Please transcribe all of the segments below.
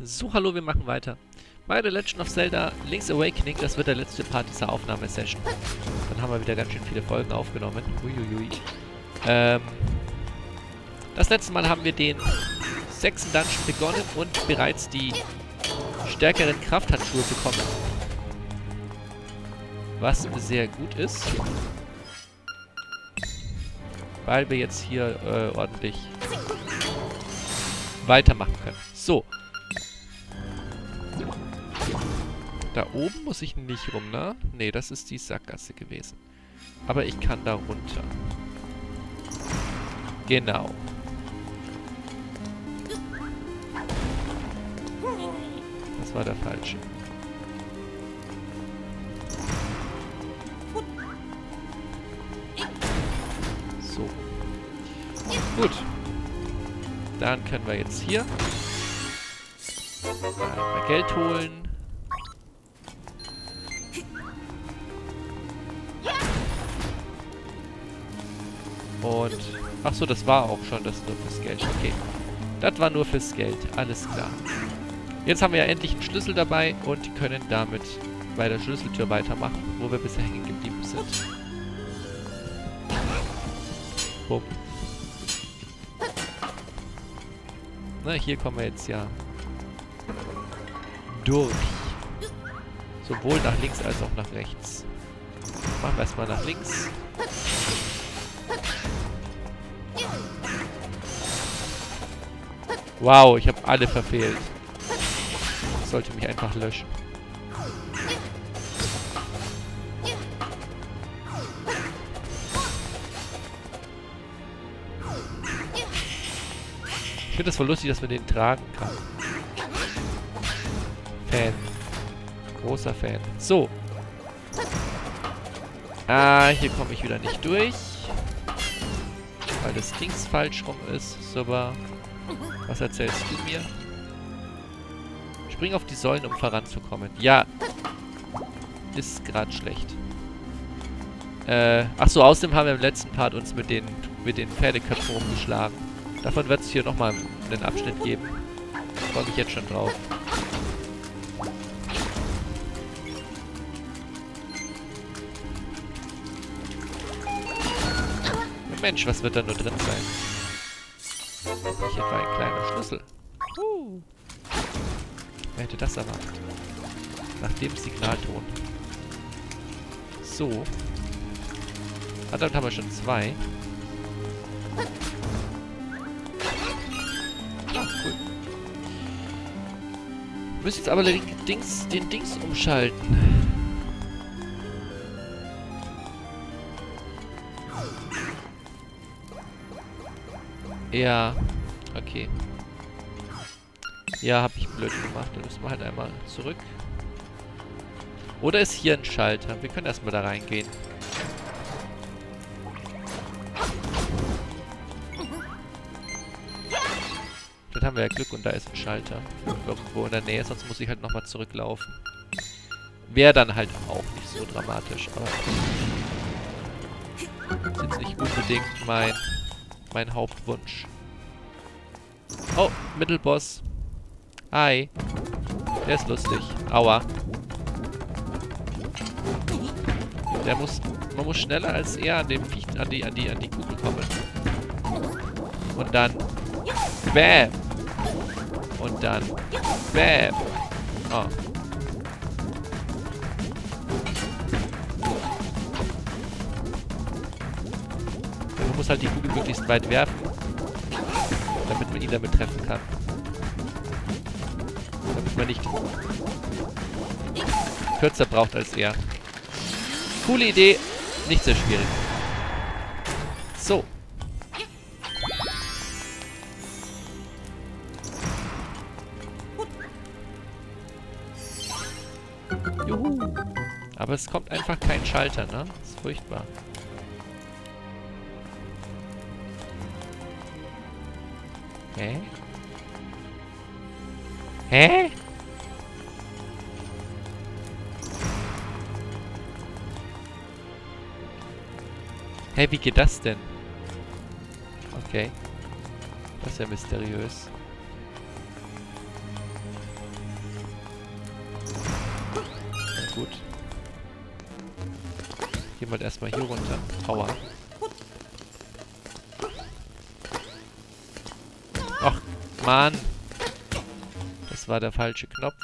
So, hallo, wir machen weiter. Bei The Legend of Zelda Link's Awakening, das wird der letzte Part dieser Aufnahmesession. Dann haben wir wieder ganz schön viele Folgen aufgenommen. Uiuiui. Das letzte Mal haben wir den 6. Dungeon begonnen und bereits die stärkeren Krafthandschuhe bekommen. Was sehr gut ist. Weil wir jetzt hier ordentlich weitermachen können. So. Da oben muss ich nicht rum, ne? Ne, das ist die Sackgasse gewesen. Aber ich kann da runter. Genau. Das war der falsche. So. Gut. Dann können wir jetzt hier mal Geld holen. Und... Achso, das war auch schon das nur fürs Geld. Okay. Das war nur fürs Geld. Alles klar. Jetzt haben wir ja endlich einen Schlüssel dabei und können damit bei der Schlüsseltür weitermachen, wo wir bisher hängen geblieben sind. Bumm. Na, hier kommen wir jetzt ja durch. Sowohl nach links als auch nach rechts. Machen wir erstmal nach links. Wow, ich habe alle verfehlt. Ich sollte mich einfach löschen. Ich finde das voll lustig, dass man den tragen kann. Fan. Großer Fan. So. Ah, hier komme ich wieder nicht durch. Weil das Dings falsch rum ist. Super. Was erzählst du mir? Spring auf die Säulen, um voranzukommen. Ja. Ist gerade schlecht. Achso, außerdem haben wir im letzten Part uns mit den Pferdeköpfen rumgeschlagen. Davon wird es hier nochmal einen Abschnitt geben. Ich freue mich jetzt schon drauf. Mensch, was wird da nur drin sein? Nicht etwa ein kleiner Schlüssel. Wer hätte das erwartet? Nach dem Signalton. So. Ah, damit haben wir schon 2. Ah, cool. Wir müssen jetzt aber den Dings umschalten. Ja, okay. Ja, habe ich blöd gemacht. Dann müssen wir halt einmal zurück. Oder ist hier ein Schalter? Wir können erstmal da reingehen. Dann haben wir ja Glück und da ist ein Schalter. Irgendwo in der Nähe, sonst muss ich halt nochmal zurücklaufen. Wäre dann halt auch nicht so dramatisch, aber... ist jetzt nicht unbedingt mein Hauptwunsch. Oh, Mittelboss. Hi. Der ist lustig. Aua. Man muss schneller als er an dem Viech, an die Kugel kommen. Und dann Bäm. Und dann Bäm. Oh. Man muss halt die Kugel möglichst weit werfen, damit man ihn damit treffen kann. Damit man nicht kürzer braucht als er. Coole Idee, nicht sehr schwierig. So. Juhu. Aber es kommt einfach kein Schalter, ne? Das ist furchtbar. Hä? Hä? Hä, wie geht das denn? Okay. Das ist ja mysteriös. Gehen wir erstmal hier runter. Aua. Ach, Mann. Das war der falsche Knopf.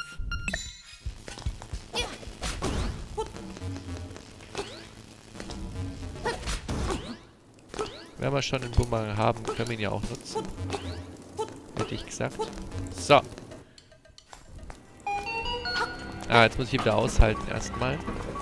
Wenn wir schon einen Bumerang haben, können wir ihn ja auch nutzen. Hätte ich gesagt. So. Ah, jetzt muss ich ihn wieder aushalten erstmal.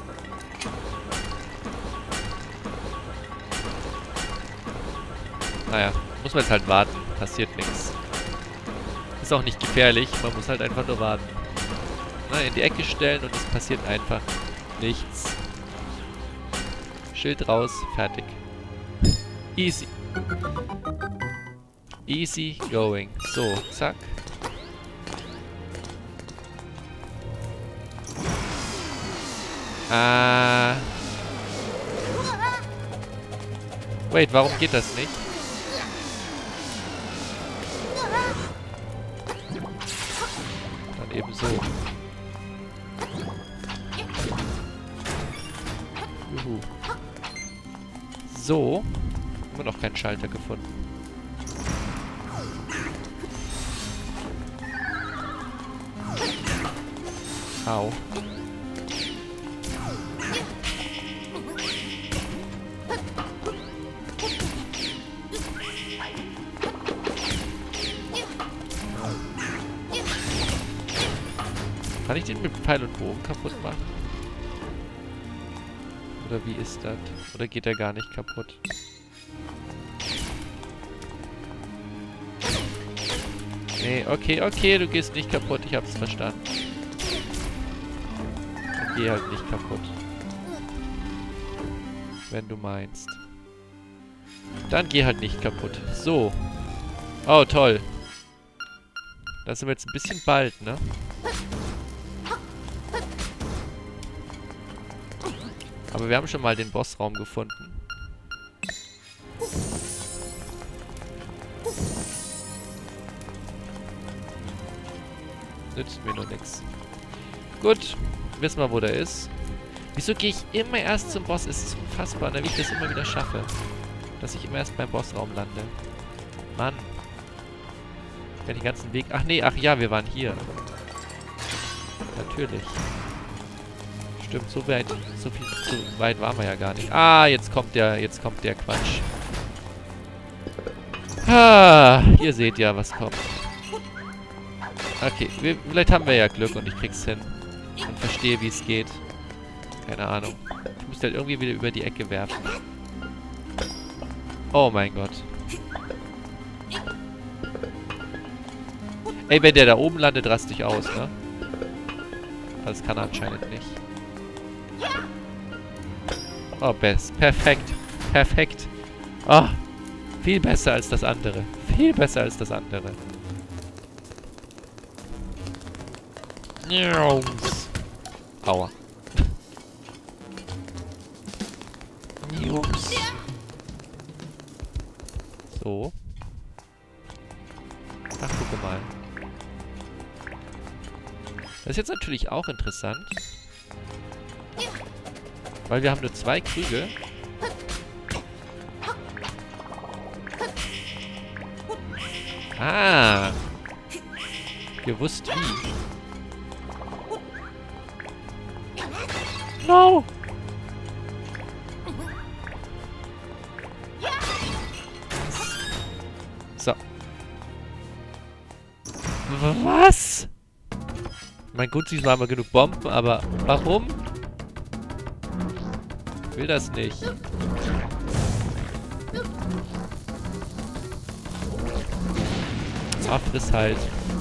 Naja, muss man jetzt halt warten. Passiert nichts. Ist auch nicht gefährlich. Man muss halt einfach nur warten. Na, in die Ecke stellen und es passiert einfach nichts. Schild raus. Fertig. Easy. Easy going. So, zack. Wait, warum geht das nicht? Dann eben so. Juhu. So. Immer noch keinen Schalter gefunden. Au. Kann ich den mit Pfeil und Bogen kaputt machen? Oder wie ist das? Oder geht er gar nicht kaputt? Nee, okay, du gehst nicht kaputt. Ich hab's verstanden. Ich geh halt nicht kaputt. Wenn du meinst. Dann geh halt nicht kaputt. So. Oh, toll. Da sind wir jetzt ein bisschen bald, ne? Aber wir haben schon mal den Bossraum gefunden. Nützt mir nur nichts. Gut, wissen wir, wo der ist. Wieso gehe ich immer erst zum Boss? Es ist unfassbar, ne, wie ich das immer wieder schaffe. Dass ich immer erst beim Bossraum lande. Mann. Ich kann den ganzen Weg... Ach nee, ach ja, wir waren hier. Natürlich. Stimmt, so weit waren wir ja gar nicht. Ah, jetzt kommt der Quatsch. Ah, ihr seht ja, was kommt. Okay, vielleicht haben wir ja Glück und ich krieg's hin. Und verstehe, wie es geht. Keine Ahnung. Ich muss halt irgendwie wieder über die Ecke werfen. Oh mein Gott. Ey, wenn der da oben landet, raste ich aus, ne? Das kann er anscheinend nicht. Oh, perfekt. Perfekt. Oh, viel besser als das andere. Viel besser als das andere. Aua. So. Ach, guck mal. Das ist jetzt natürlich auch interessant. Weil wir haben nur 2 Krüge. Ah. Gewusst wie. No! So. Was? Mein Gott, diesmal haben wir genug Bomben, aber warum? Ich will das nicht. Ah, friss halt.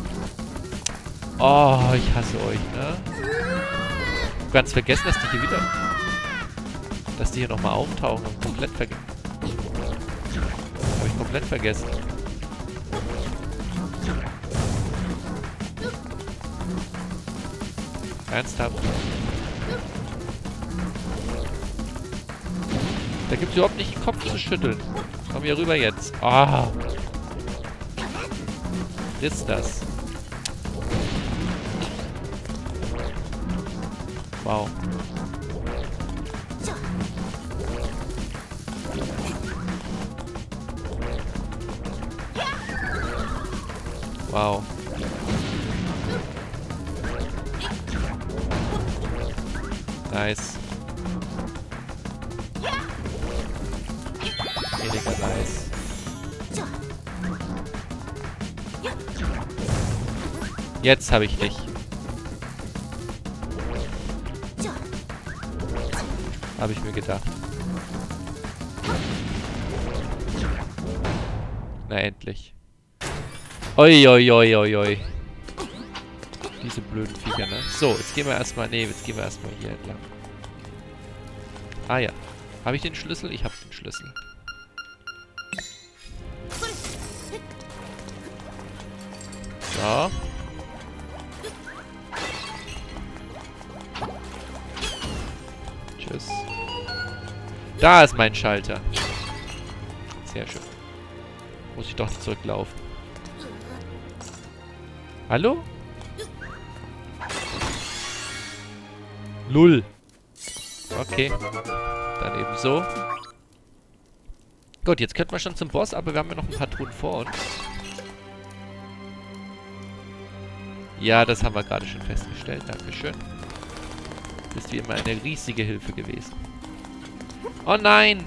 Oh, ich hasse euch, ne? Ich hab ganz vergessen, dass die hier wieder... Dass die hier nochmal auftauchen und komplett vergessen. Habe ich komplett vergessen. Ernsthaft? Da gibt es überhaupt nicht den Kopf zu schütteln. Komm hier rüber jetzt. Ah. Ist das. Wow. Wow. Nice. Weniger nice. Jetzt habe ich dich. Habe ich mir gedacht. Na endlich. Oi, oi, oi, oi, oi. Diese blöden Viecher, ne? So, jetzt gehen wir erstmal... Ne, jetzt gehen wir erstmal hier entlang. Ah ja. Habe ich den Schlüssel? Ich habe den Schlüssel. So. Tschüss. Da ist mein Schalter. Sehr schön. Muss ich doch zurücklaufen. Hallo? Lull. Okay. Dann eben so. Gut, jetzt könnten wir schon zum Boss, aber wir haben ja noch ein paar Truhen vor uns. Ja, das haben wir gerade schon festgestellt. Dankeschön. Du bist wie immer eine riesige Hilfe gewesen. Oh nein!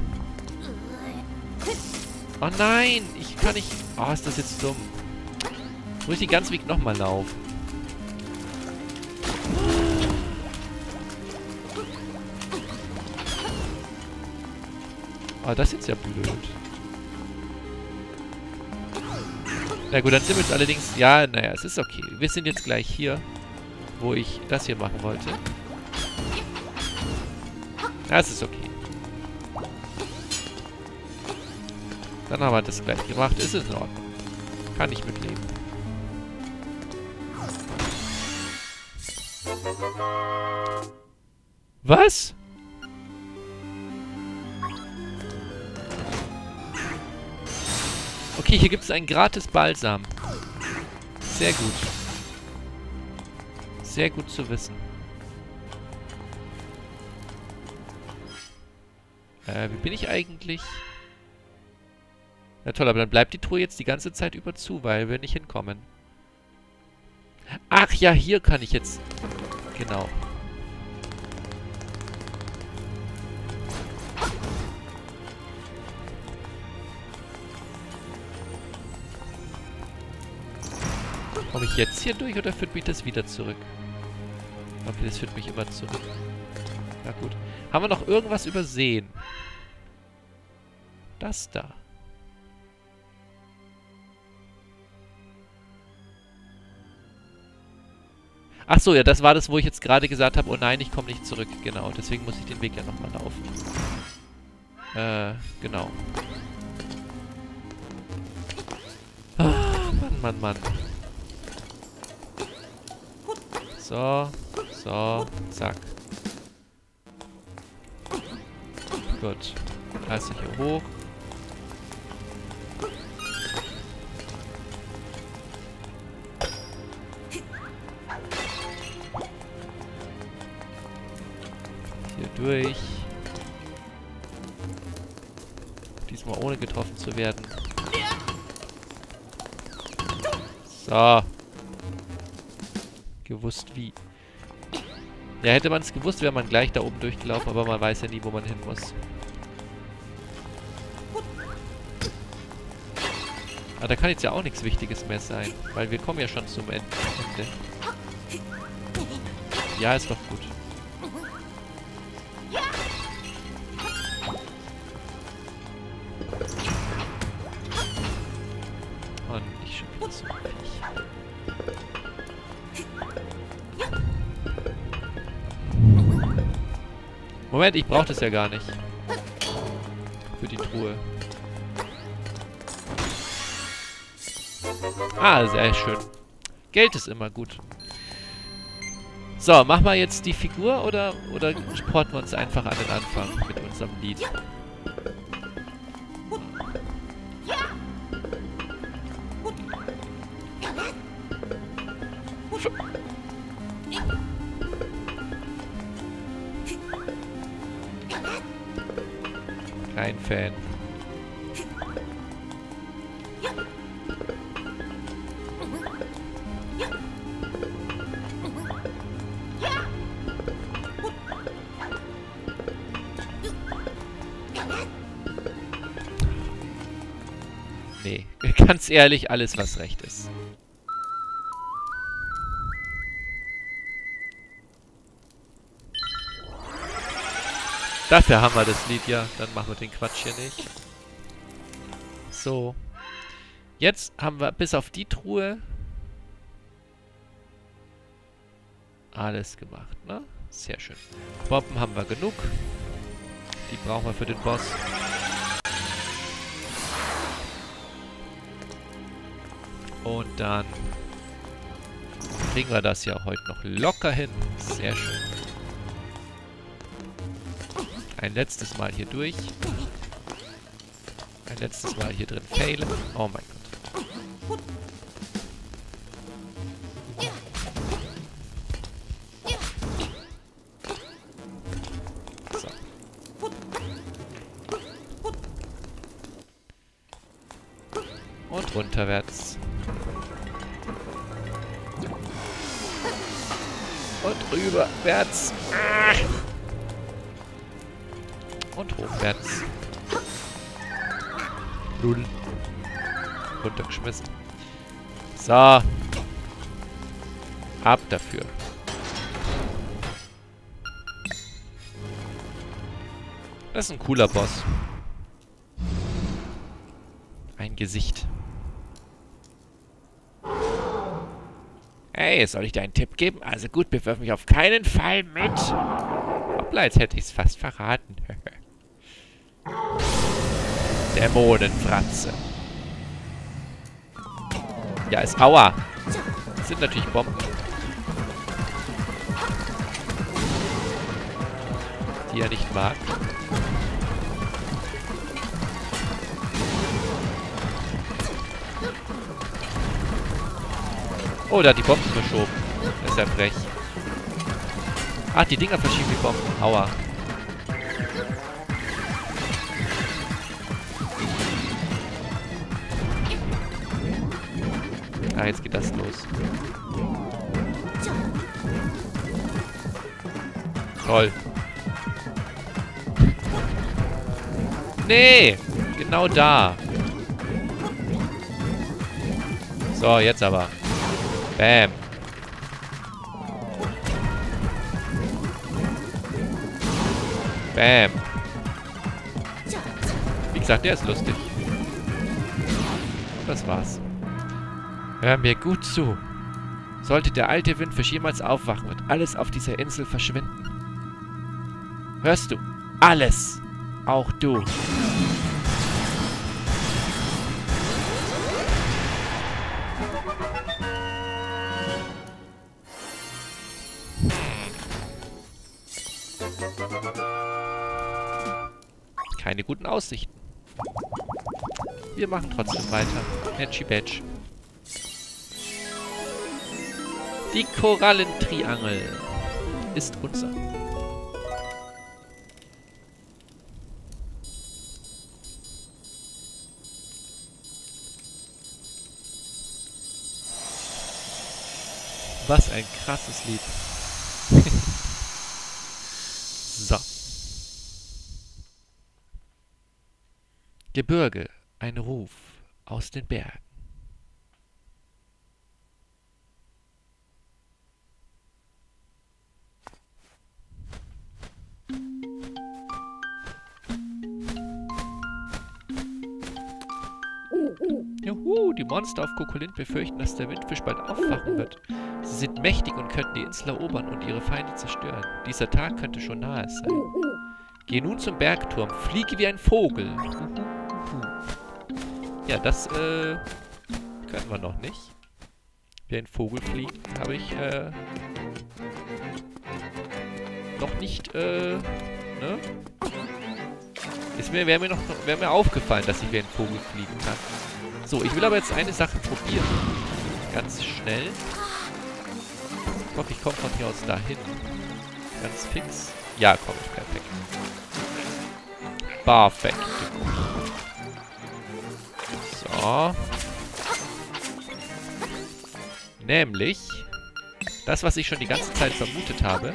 Oh nein! Ich kann nicht... Oh, ist das jetzt dumm. Jetzt muss ich den ganzen Weg nochmal laufen. Oh, das ist jetzt ja blöd. Na gut, dann sind wir jetzt allerdings... Ja, naja, es ist okay. Wir sind jetzt gleich hier, wo ich das hier machen wollte. Das ist okay. Dann haben wir das gleich gemacht. Ist es in Ordnung. Kann ich mitleben. Was? Okay, hier gibt es einen gratis Balsam. Sehr gut. Sehr gut zu wissen. Wie bin ich eigentlich? Na toll, aber dann bleibt die Truhe jetzt die ganze Zeit über zu, weil wir nicht hinkommen. Ach ja, hier kann ich jetzt... Genau. Komme ich jetzt hier durch oder führt mich das wieder zurück? Okay, das führt mich immer zurück. Na gut. Haben wir noch irgendwas übersehen? Das da. Ach so, ja, das war das, wo ich jetzt gerade gesagt habe, oh nein, ich komme nicht zurück. Genau, deswegen muss ich den Weg ja nochmal laufen. Genau. Ah, Mann, Mann, Mann. So, so, zack. Gut. Also hier hoch. Hier durch. Diesmal ohne getroffen zu werden. So. Gewusst wie. Ja, hätte man es gewusst, wäre man gleich da oben durchgelaufen, aber man weiß ja nie, wo man hin muss. Aber da kann jetzt ja auch nichts Wichtiges mehr sein, weil wir kommen ja schon zum Ende. Ja, ist doch gut. Und ich schon wieder so fertig. Moment, ich brauche das ja gar nicht. Für die Truhe. Ah, sehr schön. Geld ist immer gut. So, machen wir jetzt die Figur oder porten wir uns einfach an den Anfang mit unserem Lied? Kein Fan. Ganz ehrlich, alles, was recht ist. Dafür haben wir das Lied ja. Dann machen wir den Quatsch hier nicht. So. Jetzt haben wir bis auf die Truhe alles gemacht, ne? Sehr schön. Bomben haben wir genug. Die brauchen wir für den Boss. Und dann kriegen wir das ja heute noch locker hin. Sehr schön. Ein letztes Mal hier durch. Ein letztes Mal hier drin failen. Oh mein Gott. So. Und runterwärts. Und rüberwärts. Und hochwärts. Null. Runtergeschmissen. So. Ab dafür. Das ist ein cooler Boss. Ein Gesicht. Hey, soll ich dir einen Tipp geben? Also gut, bewirf mich auf keinen Fall mit. Hoppla, jetzt hätte ich es fast verraten. Dämonenfratze. Ja, ist Aua. Das sind natürlich Bomben. Die er nicht mag. Oh, da hat die Bomben verschoben. Das ist ja frech. Ach, die Dinger verschieben die Bomben. Aua. Ah, jetzt geht das los. Toll. Nee! Genau da. So, jetzt aber. Bam. Bam. Wie gesagt, der ist lustig. Das war's. Hör mir gut zu. Sollte der alte Windfisch jemals aufwachen, wird alles auf dieser Insel verschwinden. Hörst du? Alles. Auch du. Keine guten Aussichten. Wir machen trotzdem weiter. Patchy Badge. Die Korallentriangel ist unser. Was ein krasses Lied. So. Gebirge, ein Ruf aus den Bergen. Juhu, die Monster auf Kokolint befürchten, dass der Windfisch bald aufwachen wird. Sie sind mächtig und könnten die Insel erobern und ihre Feinde zerstören. Dieser Tag könnte schon nahe sein. Geh nun zum Bergturm, fliege wie ein Vogel. Ja, das, können wir noch nicht. Wie ein Vogel fliegen, habe ich, noch nicht, ne? Wäre mir aufgefallen, dass ich wie ein Vogel fliegen kann. So, ich will aber jetzt eine Sache probieren. Ganz schnell. Ich hoffe, ich komme von hier aus dahin. Ganz fix. Ja, komm, perfekt. Perfekt. So. Nämlich das, was ich schon die ganze Zeit vermutet habe.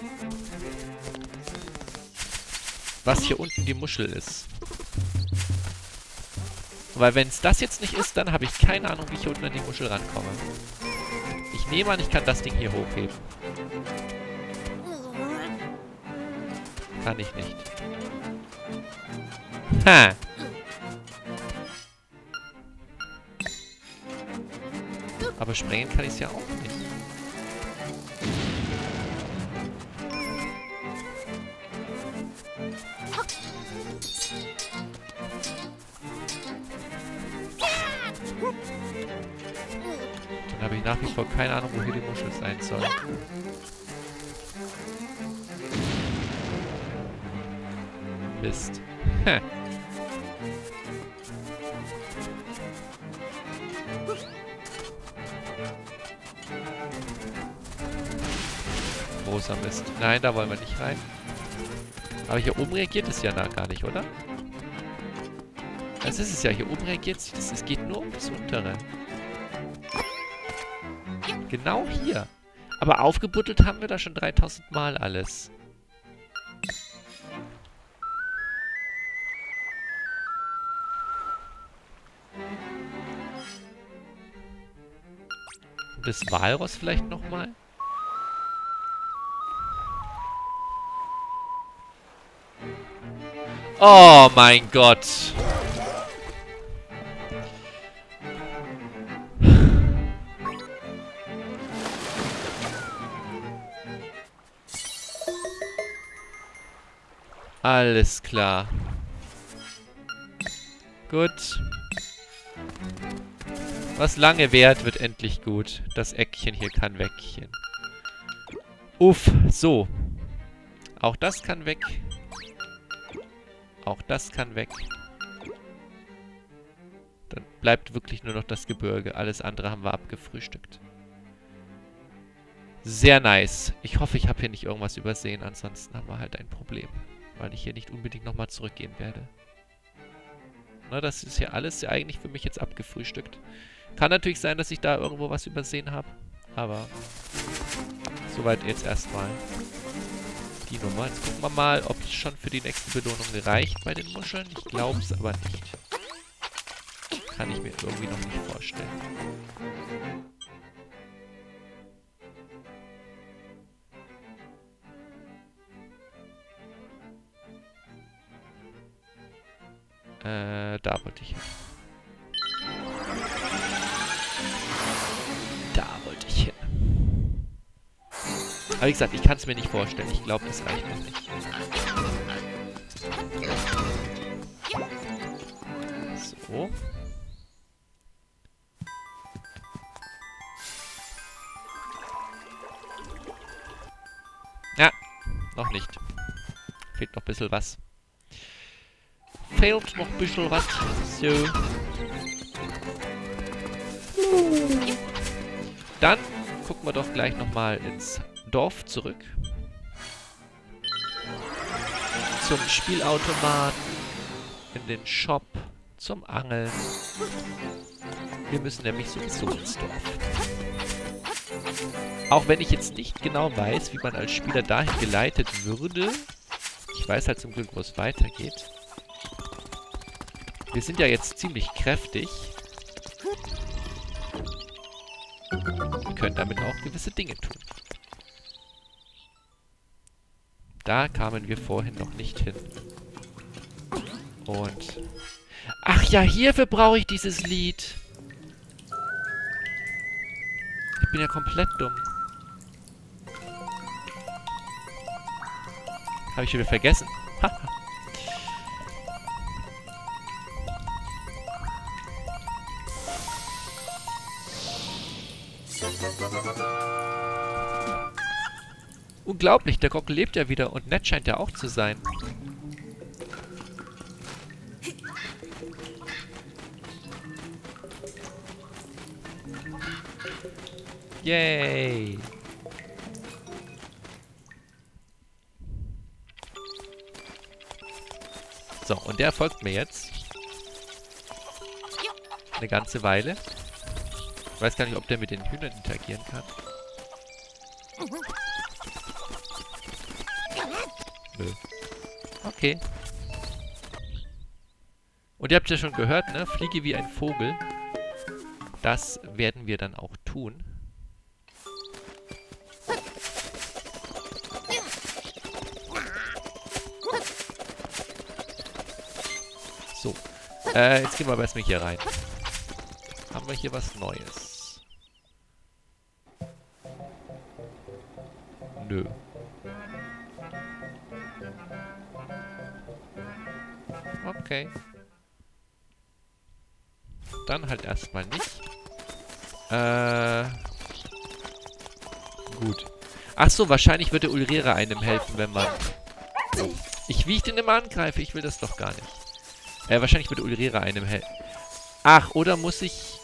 Was hier unten die Muschel ist. Weil wenn es das jetzt nicht ist, dann habe ich keine Ahnung, wie ich hier unten an die Muschel rankomme. Ich nehme an, ich kann das Ding hier hochheben. Kann ich nicht. Ha! Aber sprengen kann ich es ja auch nicht. Dann habe ich nach wie vor keine Ahnung, wo hier die Muschel sein soll. Mist. Hä. Großer Mist. Nein, da wollen wir nicht rein. Aber hier oben reagiert es ja gar nicht, oder? Das ist es ja. Hier oben reagiert es. Es geht nur um das Untere. Genau hier. Aber aufgebuddelt haben wir da schon 3000 Mal alles. Und das Walross vielleicht nochmal? Oh mein Gott. Alles klar. Gut. Was lange währt, wird endlich gut. Das Eckchen hier kann weggehen. Uff, so. Auch das kann weg. Auch das kann weg. Dann bleibt wirklich nur noch das Gebirge. Alles andere haben wir abgefrühstückt. Sehr nice. Ich hoffe, ich habe hier nicht irgendwas übersehen. Ansonsten haben wir halt ein Problem. Weil ich hier nicht unbedingt nochmal zurückgehen werde. Na, das ist hier alles ja eigentlich für mich jetzt abgefrühstückt. Kann natürlich sein, dass ich da irgendwo was übersehen habe. Aber soweit jetzt erstmal die Nummer. Jetzt gucken wir mal, ob es schon für die nächste Belohnung reicht bei den Muscheln. Ich glaube es aber nicht. Kann ich mir irgendwie noch nicht vorstellen. Da wollte ich hin. Da wollte ich hin. Aber wie gesagt, ich kann es mir nicht vorstellen. Ich glaube, das reicht noch nicht. So. Ja, noch nicht. Fehlt noch ein bisschen was. Fehlt noch ein bisschen was. So. Dann gucken wir doch gleich nochmal ins Dorf zurück. Zum Spielautomaten. In den Shop. Zum Angeln. Wir müssen nämlich sowieso ins Dorf. Auch wenn ich jetzt nicht genau weiß, wie man als Spieler dahin geleitet würde. Ich weiß halt zum Glück, wo es weitergeht. Wir sind ja jetzt ziemlich kräftig. Wir können damit auch gewisse Dinge tun. Da kamen wir vorhin noch nicht hin. Und... Ach ja, hierfür brauche ich dieses Lied. Ich bin ja komplett dumm. Habe ich wieder vergessen. Haha. Unglaublich, der Gockel lebt ja wieder und nett scheint er auch zu sein. Yay! So, und der folgt mir jetzt. Eine ganze Weile. Ich weiß gar nicht, ob der mit den Hühnern interagieren kann. Nö. Okay. Und ihr habt ja schon gehört, ne? Fliege wie ein Vogel. Das werden wir dann auch tun. So. Jetzt gehen wir aber erstmal hier rein. Haben wir hier was Neues? Nö. Okay. Dann halt erstmal nicht. Gut. Ach so, wahrscheinlich würde Ulrira einem helfen, wenn man... Ich, wie ich den immer angreife, ich will das doch gar nicht. Wahrscheinlich würde Ulrira einem helfen. Ach, oder muss ich...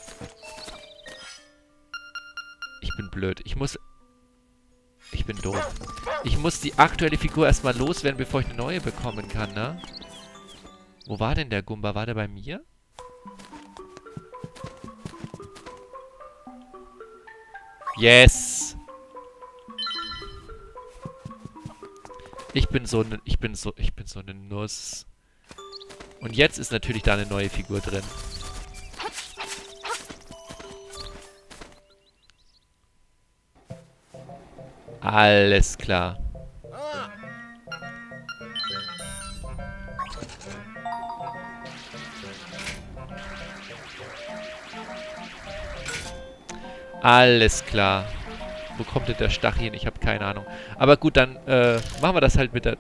Ich bin blöd. Ich bin doof. Ich muss die aktuelle Figur erstmal loswerden, bevor ich eine neue bekommen kann, ne? Wo war denn der Gumba? War der bei mir? Yes! Ich bin so eine Nuss. Und jetzt ist natürlich da eine neue Figur drin. Alles klar. Alles klar. Wo kommt denn der Stachel hin? Ich habe keine Ahnung. Aber gut, dann machen wir das halt mit der...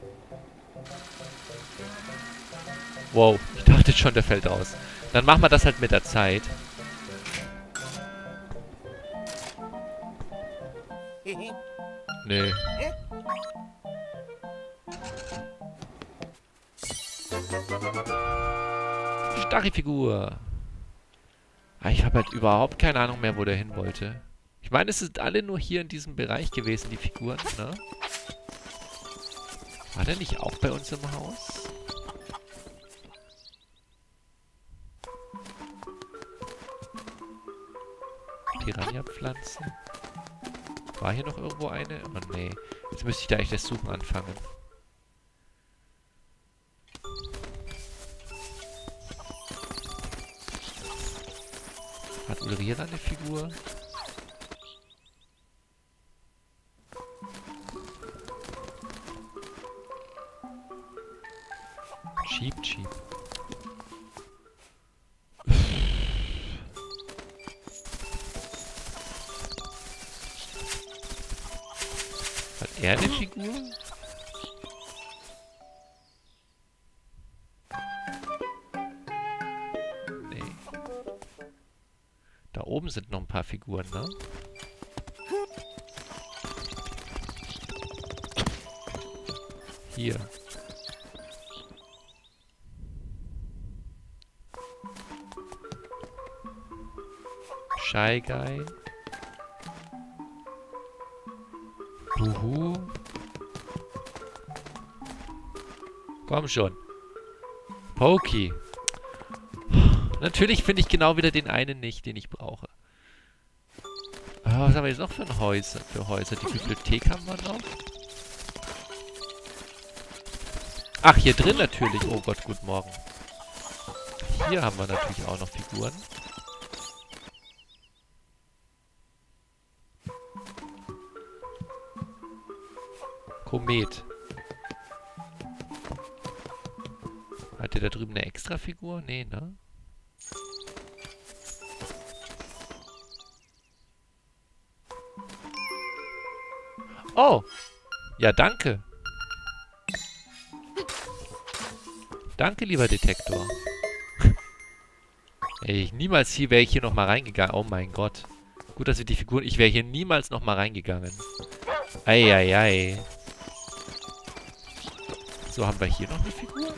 Wow, ich dachte schon, der fällt aus. Dann machen wir das halt mit der Zeit. Nee. Stachelfigur. Ich habe halt überhaupt keine Ahnung mehr, wo der hin wollte. Ich meine, es sind alle nur hier in diesem Bereich gewesen, die Figuren, ne? War der nicht auch bei uns im Haus? Piranha-Pflanzen. War hier noch irgendwo eine? Oh nee. Jetzt müsste ich da echt das Suchen anfangen. Hat Ulrira eine Figur? Cheap, cheap. Hat er eine Figur? Nee. Da oben sind noch ein paar Figuren, ne? Hier. Shy Guy. Buhu. Komm schon. Pokey. Natürlich finde ich genau wieder den einen nicht, den ich brauche. Was haben wir jetzt noch für Häuser? Die Bibliothek haben wir noch. Ach, hier drin natürlich. Oh Gott, guten Morgen. Hier haben wir natürlich auch noch Figuren. Komet. Hat der da drüben eine Extra-Figur? Nee, ne? Oh! Ja, danke. Danke, lieber Detektor. Ey, niemals hier wäre ich hier nochmal reingegangen. Oh mein Gott. Gut, dass wir die Figuren... Ich wäre hier niemals nochmal reingegangen. Eieiei. So, haben wir hier noch eine Figur?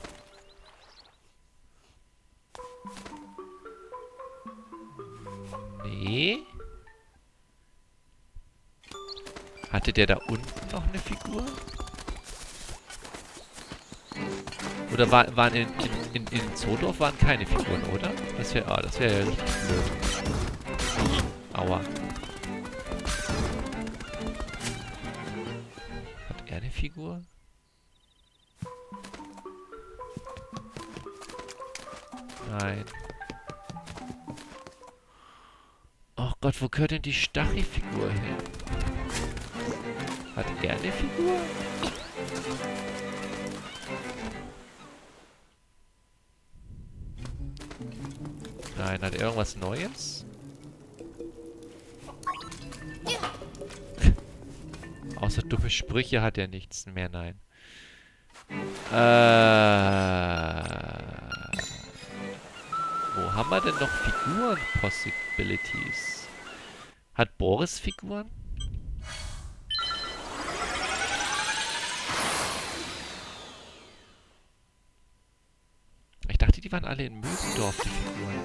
Nee. Hatte der da unten noch eine Figur? Oder waren in Zoodorf waren keine Figuren, oder? Das wäre ja richtig blöd. Aua. Hat er eine Figur? Nein. Oh Gott, wo gehört denn die Stachy-Figur hin? Hat er eine Figur? Nein, hat er irgendwas Neues? Außer dumme Sprüche hat er nichts mehr, nein. Wo haben wir denn noch Figuren-Possibilities? Hat Boris Figuren? Ich dachte, die waren alle in Mösendorf, die Figuren.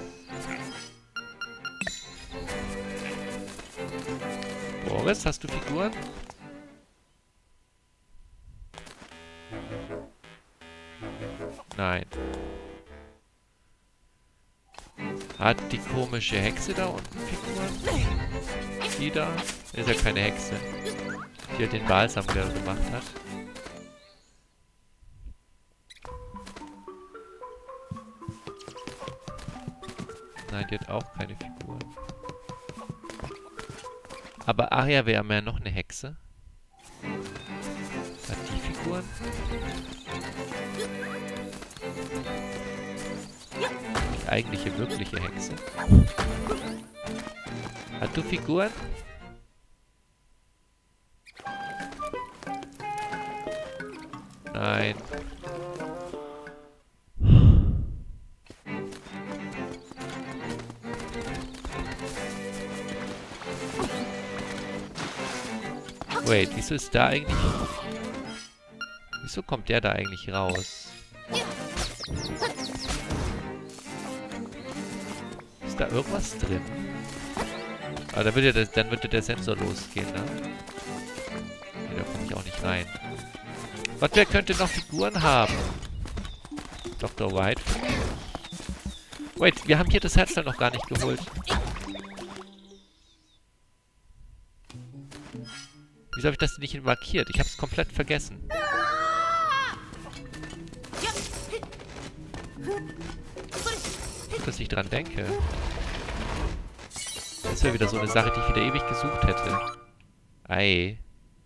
Boris, hast du Figuren? Nein. Hat die komische Hexe da unten Figuren? Die da? Ist ja keine Hexe. Die halt den Balsam wieder gemacht hat. Nein, die hat auch keine Figuren. Aber Aria wäre ja noch eine Hexe. Hat die Figuren? Die eigentliche, wirkliche Hexe. Hat du Figuren? Nein. Wait, wieso ist da eigentlich... Wieso kommt der da eigentlich raus? Ist da irgendwas drin? Aber da wird ja dann würde der Sensor losgehen, ne? Nee, da komme ich auch nicht rein. Was, wer könnte noch Figuren haben? Dr. White? Wait, wir haben hier das Herzteil noch gar nicht geholt. Wieso habe ich das nicht markiert? Ich habe es komplett vergessen. Gut, dass ich dran denke. Das wäre wieder so eine Sache, die ich wieder ewig gesucht hätte. Ei.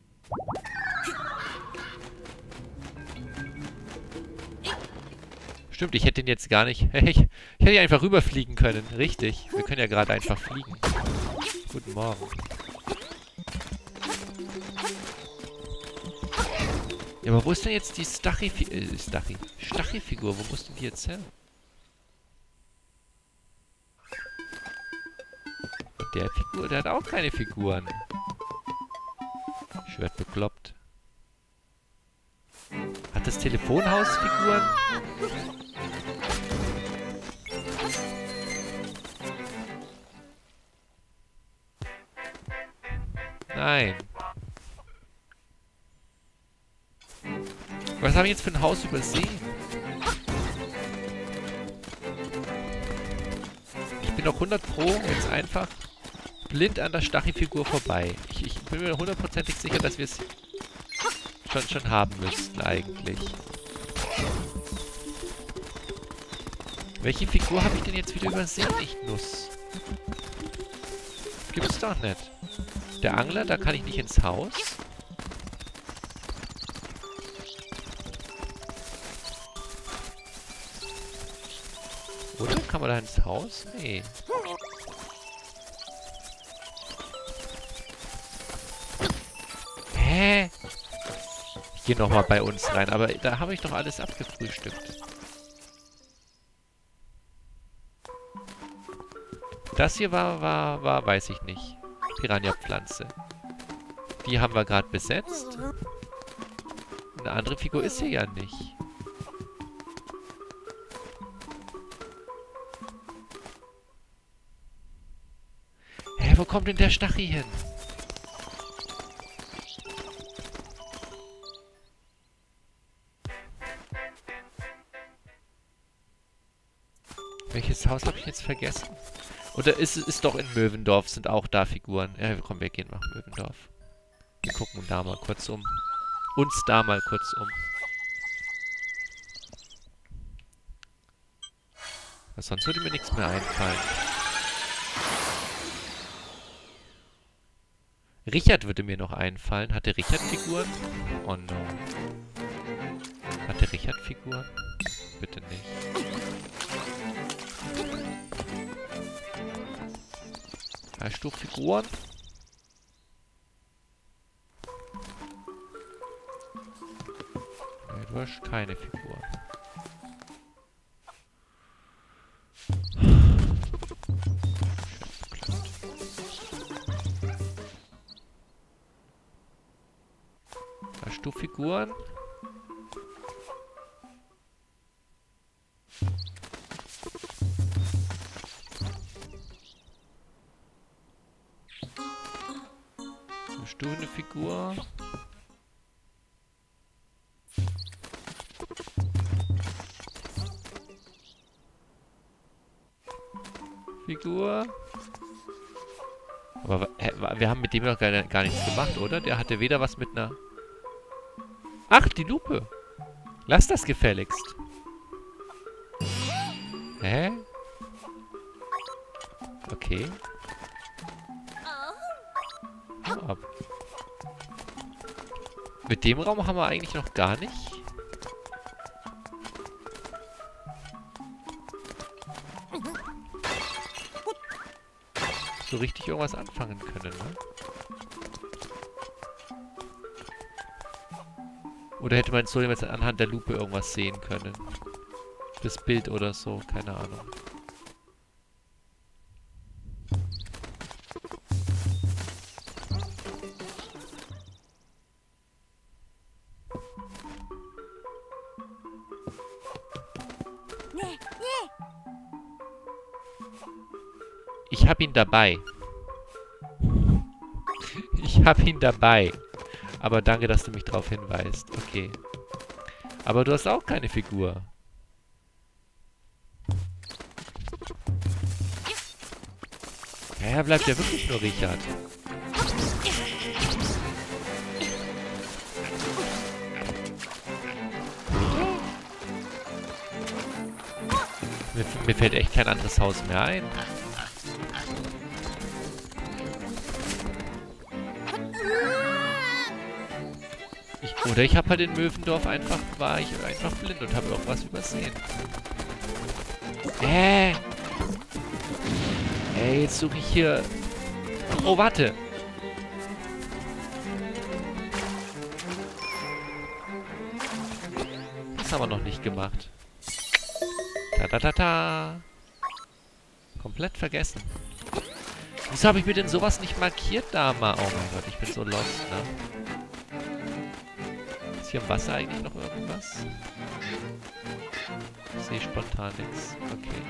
Stimmt, ich hätte den jetzt gar nicht... Ich hätte ja einfach rüberfliegen können. Richtig. Wir können ja gerade einfach fliegen. Guten Morgen. Ja, aber wo ist denn jetzt die Stachy-Figur? Wo muss denn die jetzt her? Und der Figur, der hat auch keine Figuren. Ich werd bekloppt. Hat das Telefonhaus Figuren? Nein. Was habe ich jetzt für ein Haus übersehen? Ich bin doch 100 Pro jetzt einfach blind an der Stachy-Figur vorbei. Ich bin mir hundertprozentig sicher, dass wir es schon haben müssten eigentlich. Welche Figur habe ich denn jetzt wieder übersehen? Ich Nuss. Gibt's doch nicht. Der Angler, da kann ich nicht ins Haus. Oder? Kann man da ins Haus? Nee. Hä? Ich gehe nochmal bei uns rein, aber da habe ich doch alles abgefrühstückt. Das hier war, weiß ich nicht. Piranha-Pflanze. Die haben wir gerade besetzt. Eine andere Figur ist hier ja nicht. Hä, wo kommt denn der Stachy hin? Welches Haus habe ich jetzt vergessen? Oder ist doch in Möwendorf, sind auch da Figuren. Ja, komm, wir gehen nach Möwendorf. Wir gucken da mal kurz um. Uns da mal kurz um. Sonst würde mir nichts mehr einfallen. Richard würde mir noch einfallen. Hatte Richard Figuren? Oh no. Hatte Richard Figuren? Bitte nicht. Hast du Figuren? Nee, du hast keine Figuren. Hast du Figuren? Hast du eine Figur? Figur? Aber wir haben mit dem noch gar nichts gemacht, oder? Der hatte weder was mit einer... Ach, die Lupe! Lass das gefälligst. Hä? Okay. Hau ab. Mit dem Raum haben wir eigentlich noch gar nicht. So richtig irgendwas anfangen können, ne? Oder hätte man so jetzt anhand der Lupe irgendwas sehen können? Das Bild oder so, keine Ahnung. Ich hab ihn dabei. Ich hab ihn dabei. Aber danke, dass du mich darauf hinweist. Okay. Aber du hast auch keine Figur. Ja, bleibt ja wirklich nur Richard. Mir fällt echt kein anderes Haus mehr ein. Oder ich habe halt in Möwendorf war ich einfach blind und habe irgendwas übersehen. Ey, jetzt suche ich hier... Oh, warte. Das haben wir noch nicht gemacht. Ta-ta-ta-ta. Komplett vergessen. Wieso habe ich mir denn sowas nicht markiert da mal? Oh mein Gott, ich bin so lost, ne? Ist hier im Wasser eigentlich noch irgendwas? Ich sehe spontan nichts. Okay.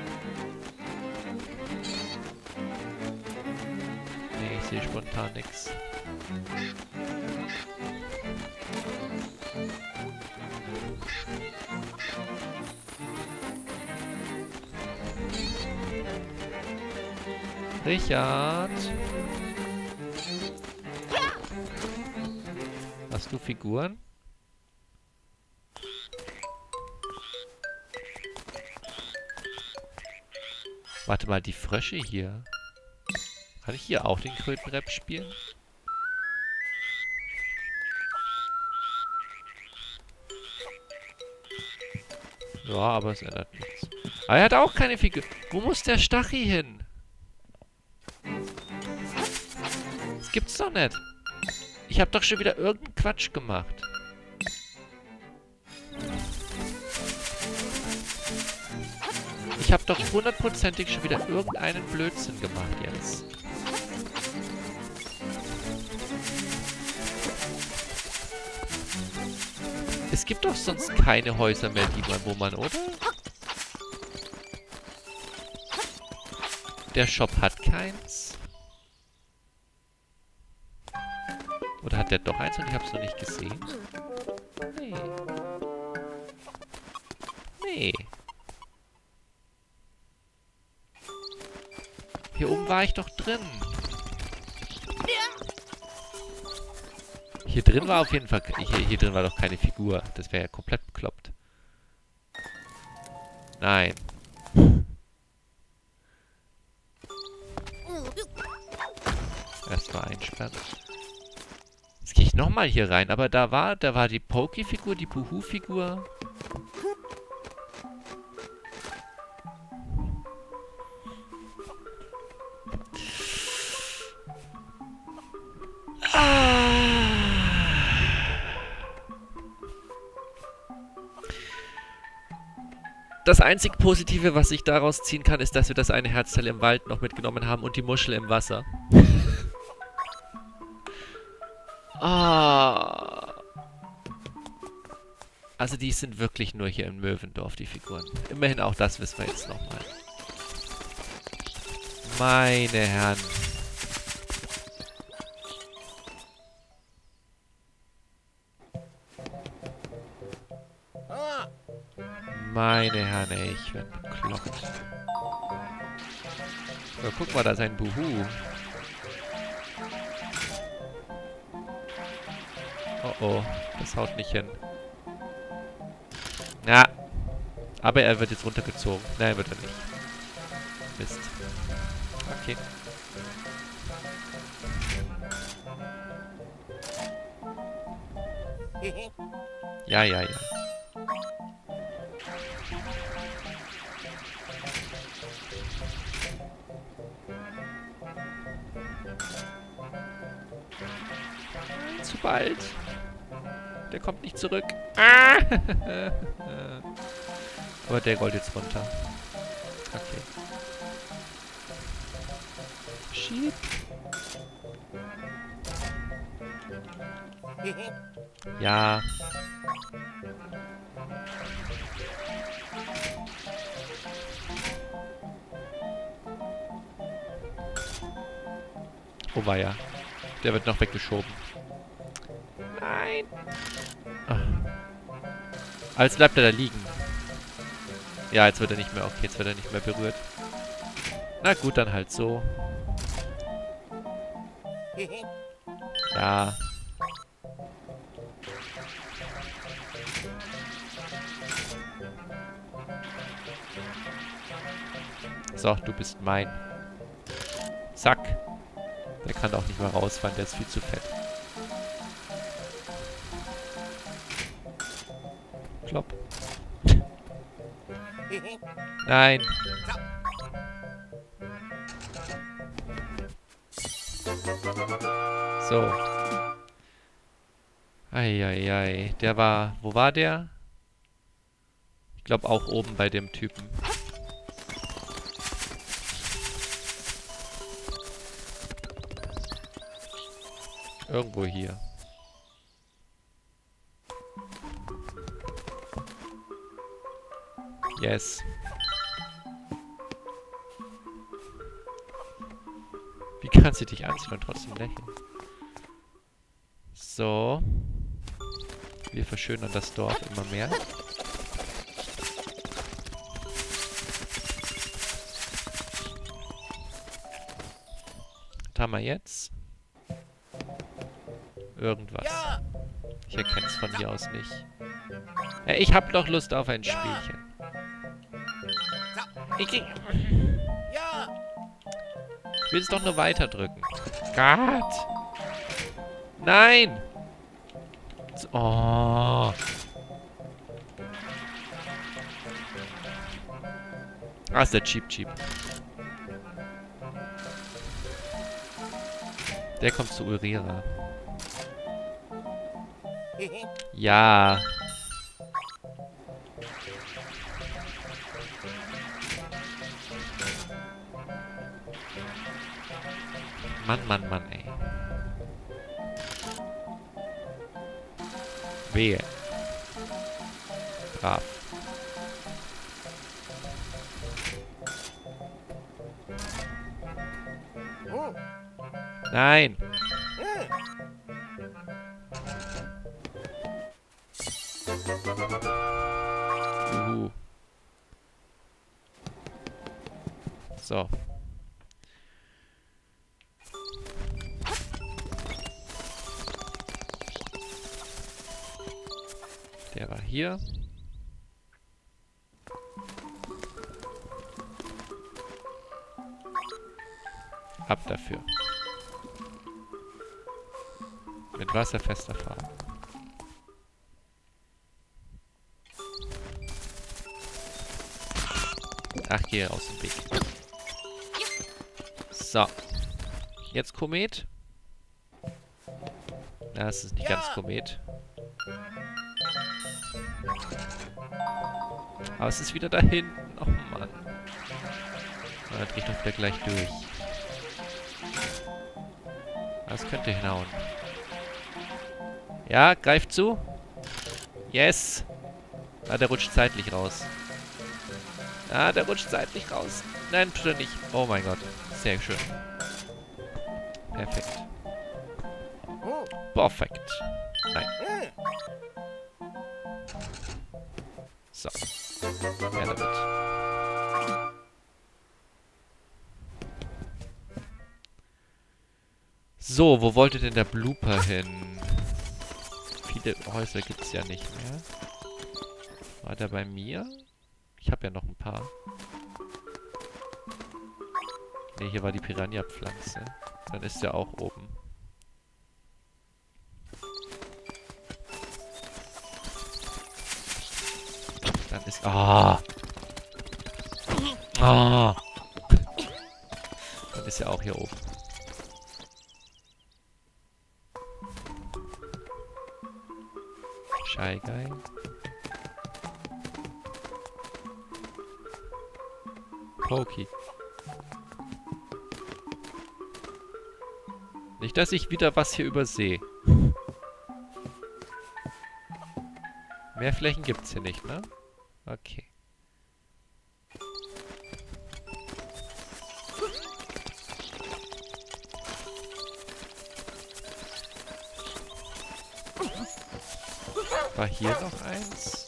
Nee, ich sehe spontan nichts. Richard! Hast du Figuren? Warte mal, die Frösche hier. Kann ich hier auch den Krötenrap spielen? Ja, aber es ändert nichts. Aber er hat auch keine Figur. Wo muss der Stachy hin? Das gibt's doch nicht. Ich habe doch schon wieder irgendeinen Quatsch gemacht. Ich habe doch hundertprozentig schon wieder irgendeinen Blödsinn gemacht jetzt. Es gibt doch sonst keine Häuser mehr, wo man, oder? Der Shop hat keins. Oder hat der doch eins und ich hab's noch nicht gesehen? Nee. Nee. Hier oben war ich doch drin. Hier drin war auf jeden Fall... Hier drin war doch keine Figur. Das wäre ja komplett bekloppt. Nein. erstmal einsperren. Jetzt gehe ich nochmal hier rein, aber da war die Poki-Figur, die Buhu-Figur. Das einzig Positive, was ich daraus ziehen kann, ist, dass wir das eine Herzteil im Wald noch mitgenommen haben und die Muschel im Wasser. Ah. Also die sind wirklich nur hier in Möwendorf, die Figuren. Immerhin auch das wissen wir jetzt nochmal. Meine Herren. Meine Herren, ey, ich werd bekloppt. So, guck mal, da ist ein Buhu. Oh oh, das haut nicht hin. Ja. Aber er wird jetzt runtergezogen. Nein, wird er nicht. Mist. Okay. Ja, ja, ja. Zu bald. Der kommt nicht zurück. Ah! Aber der rollt jetzt runter. Okay. Schieb. Ja. Oh weia. Der wird noch weggeschoben. Nein. Ah. Als bleibt er da liegen. Ja, jetzt wird er nicht mehr. Okay, jetzt wird er nicht mehr berührt. Na gut, dann halt so. Ja. So, du bist mein. Zack. Der kann auch nicht mehr rausfahren, der ist viel zu fett. Klopp. Nein. So. Eieiei. Der war... Wo war der? Ich glaube auch oben bei dem Typen. Irgendwo hier. Yes. Wie kannst du dich anziehen und trotzdem lächeln? So. Wir verschönern das Dorf immer mehr. Was haben wir jetzt? Irgendwas. Ich erkenne es von hier aus nicht. Ja, ich hab doch Lust auf ein Spielchen. Ich will es doch nur weiterdrücken. Gott! Nein! Oh! Ah, ist der Cheap. Der kommt zu Urira. Ja. Mann, ey. Wehe. Brav. Nein. So. Der war hier. Ab dafür. Mit wasserfester Farbe. Ach, geh aus dem Weg. So. Jetzt Komet. Na, es ist nicht ganz Komet. Aber es ist wieder da hinten. Oh Mann. Da drehe ich doch wieder gleich durch. Das könnte hinhauen. Ja, greift zu. Yes. Ah, der rutscht zeitlich raus. Ah, der rutscht seitlich raus. Nein, bitte nicht. Oh mein Gott. Sehr schön. Perfekt. Perfekt. Nein. So. Ja, damit. So, wo wollte denn der Blooper hin? Viele Häuser gibt es ja nicht mehr. War der bei mir? Ich habe ja noch ein paar. Ne, hier war die Piranha-Pflanze. Dann ist er auch oben. Dann ist... Ah! Ah! Dann ist er auch hier oben. Shy Guy. Pokey. Nicht, dass ich wieder was hier übersehe. Mehr Flächen gibt's hier nicht, ne? Okay. War hier noch eins?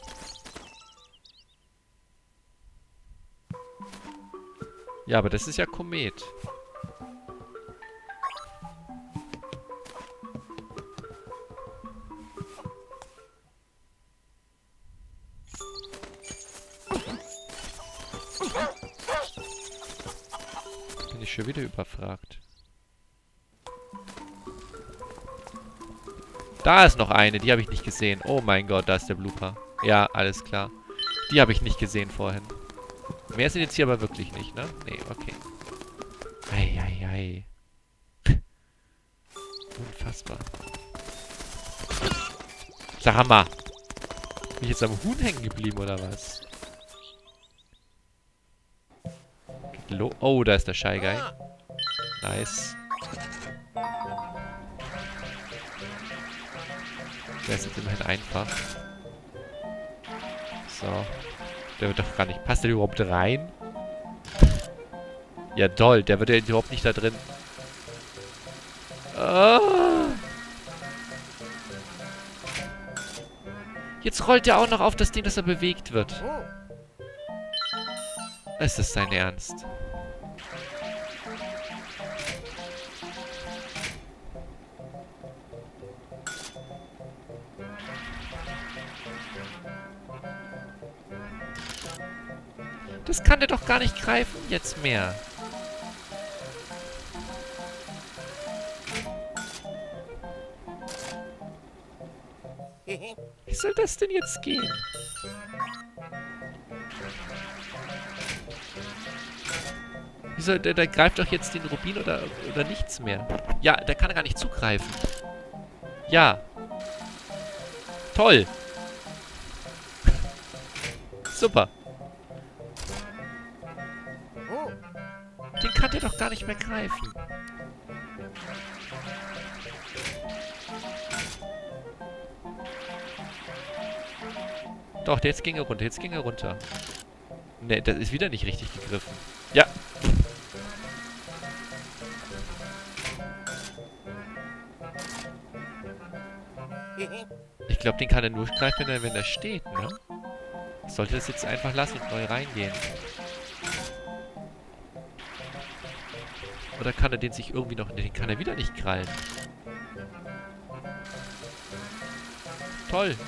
Ja, aber das ist ja Komet. Bin ich schon wieder überfragt. Da ist noch eine, die habe ich nicht gesehen. Oh mein Gott, da ist der Blooper. Ja, alles klar. Die habe ich nicht gesehen vorhin. Mehr sind jetzt hier aber wirklich nicht, ne? Nee, okay. Eieiei. Unfassbar. Sag mal. Bin ich jetzt am Huhn hängen geblieben, oder was? Oh, da ist der Shy Guy. Nice. Der ist jetzt immerhin einfach. So. Der wird doch gar nicht... Passt der überhaupt rein? Ja, toll. Der wird ja überhaupt nicht da drin. Ah. Jetzt rollt er auch noch auf das Ding, dass er bewegt wird. Ist das dein Ernst? Das kann der doch gar nicht greifen jetzt mehr. Wie soll das denn jetzt gehen? Wie soll der greift doch jetzt den Rubin oder nichts mehr. Ja, der kann gar nicht zugreifen. Ja. Toll. Super. Den kann der doch gar nicht mehr greifen. Doch, jetzt ging er runter, jetzt ging er runter. Ne, das ist wieder nicht richtig gegriffen. Ja. Ich glaube, den kann er nur greifen, wenn er steht, ne? Ich sollte das jetzt einfach lassen und neu reingehen. Oder kann er den sich irgendwie noch... Den kann er wieder nicht krallen. Toll.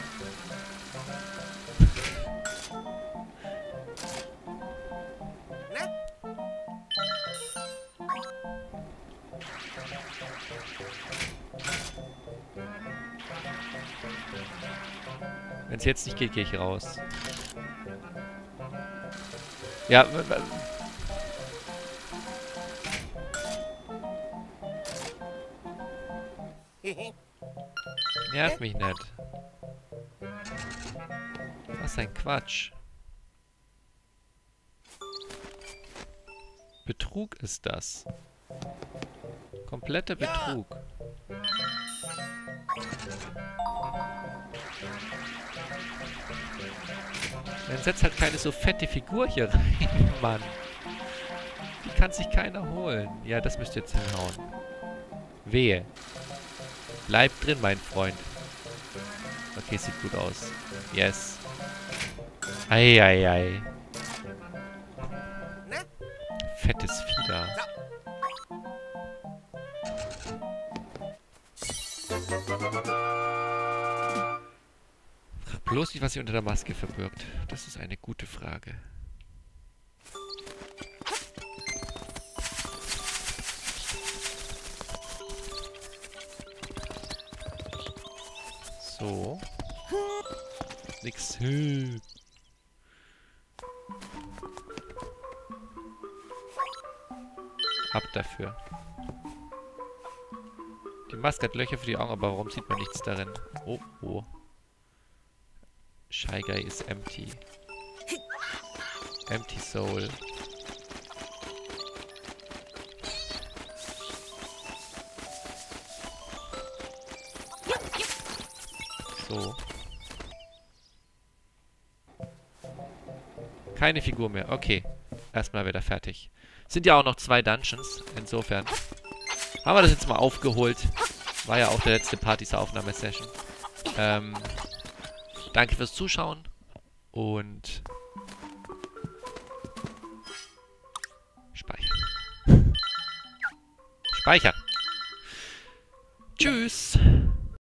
Wenn es jetzt nicht geht, gehe ich raus. Ja, nerv mich nicht. Was ein Quatsch. Betrug ist das. Kompletter Betrug. Dann setzt halt keine so fette Figur hier rein, Mann. Die kann sich keiner holen. Ja, das müsst ihr jetzt hinhauen. Wehe. Bleib drin, mein Freund. Okay, sieht gut aus. Yes. Eieiei. Fettes Vieh da. Frag bloß nicht, was sich unter der Maske verbirgt. Das ist eine gute Frage. So. Nix. Ab dafür. Die Maske hat Löcher für die Augen, aber warum sieht man nichts darin? Oh, oh. Shy Guy is empty. Empty Soul. So. Keine Figur mehr. Okay. Erstmal wieder fertig. Sind ja auch noch 2 Dungeons. Insofern haben wir das jetzt mal aufgeholt. War ja auch der letzte Part dieser Aufnahmesession. Danke fürs Zuschauen. Und speichern. Speichern. Tschüss.